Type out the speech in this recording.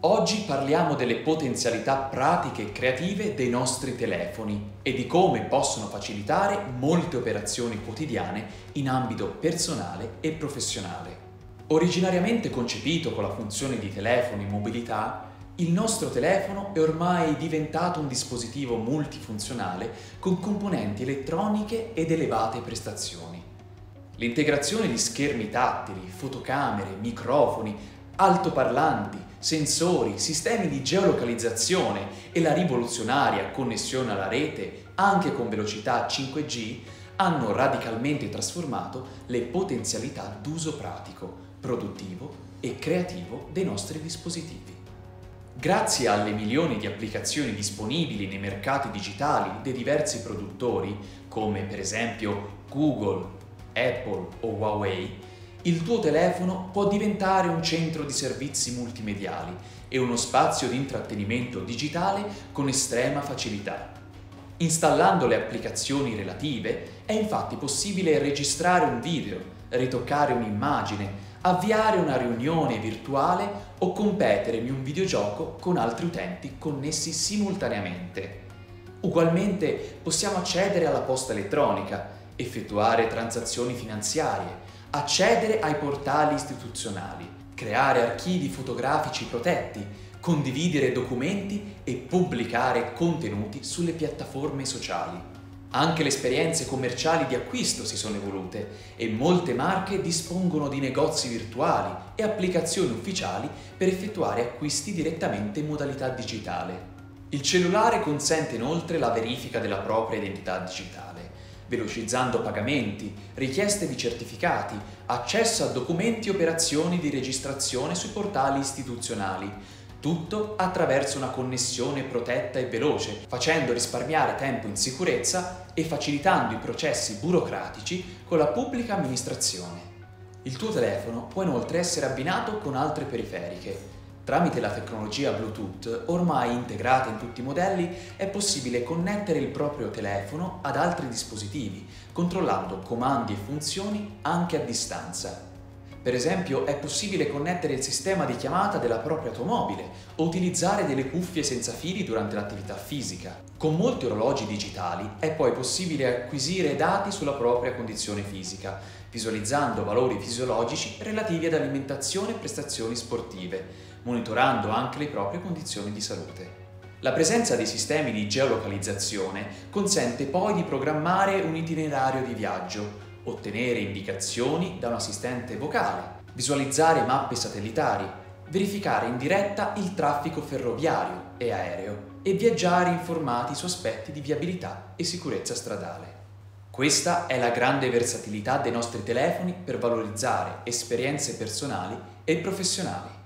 Oggi parliamo delle potenzialità pratiche e creative dei nostri telefoni e di come possono facilitare molte operazioni quotidiane in ambito personale e professionale. Originariamente concepito con la funzione di telefono in mobilità, il nostro telefono è ormai diventato un dispositivo multifunzionale con componenti elettroniche ed elevate prestazioni. L'integrazione di schermi tattili, fotocamere, microfoni, altoparlanti, sensori, sistemi di geolocalizzazione e la rivoluzionaria connessione alla rete, anche con velocità 5G, hanno radicalmente trasformato le potenzialità d'uso pratico, produttivo e creativo dei nostri dispositivi. Grazie alle milioni di applicazioni disponibili nei mercati digitali dei diversi produttori, come per esempio Google, Apple o Huawei, il tuo telefono può diventare un centro di servizi multimediali e uno spazio di intrattenimento digitale con estrema facilità. Installando le applicazioni relative è infatti possibile registrare un video, ritoccare un'immagine, avviare una riunione virtuale o competere in un videogioco con altri utenti connessi simultaneamente. Ugualmente possiamo accedere alla posta elettronica, effettuare transazioni finanziarie, accedere ai portali istituzionali, creare archivi fotografici protetti, condividere documenti e pubblicare contenuti sulle piattaforme sociali. Anche le esperienze commerciali di acquisto si sono evolute e molte marche dispongono di negozi virtuali e applicazioni ufficiali per effettuare acquisti direttamente in modalità digitale. Il cellulare consente inoltre la verifica della propria identità digitale, velocizzando pagamenti, richieste di certificati, accesso a documenti e operazioni di registrazione sui portali istituzionali, tutto attraverso una connessione protetta e veloce, facendo risparmiare tempo in sicurezza e facilitando i processi burocratici con la pubblica amministrazione. Il tuo telefono può inoltre essere abbinato con altre periferiche. Tramite la tecnologia Bluetooth, ormai integrata in tutti i modelli, è possibile connettere il proprio telefono ad altri dispositivi, controllando comandi e funzioni anche a distanza. Per esempio, è possibile connettere il sistema di chiamata della propria automobile o utilizzare delle cuffie senza fili durante l'attività fisica. Con molti orologi digitali è poi possibile acquisire dati sulla propria condizione fisica, visualizzando valori fisiologici relativi ad alimentazione e prestazioni sportive, monitorando anche le proprie condizioni di salute. La presenza dei sistemi di geolocalizzazione consente poi di programmare un itinerario di viaggio, ottenere indicazioni da un assistente vocale, visualizzare mappe satellitari, verificare in diretta il traffico ferroviario e aereo e viaggiare informati su aspetti di viabilità e sicurezza stradale. Questa è la grande versatilità dei nostri telefoni per valorizzare esperienze personali e professionali.